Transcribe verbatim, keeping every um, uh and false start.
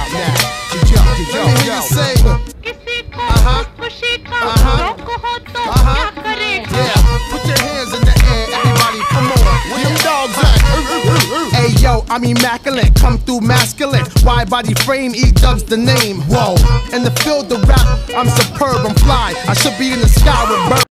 out now. Yo, yo, yo, yo. Say, uh-huh, uh-huh, uh-huh. Yeah, put your hands in the air, everybody. Come on, where them dogs at? Hey yo, I'm immaculate, come through masculine. Wide body frame, E-Dub's the name. Whoa, in the field of rap, I'm superb, I'm fly. I should be in the sky with birds.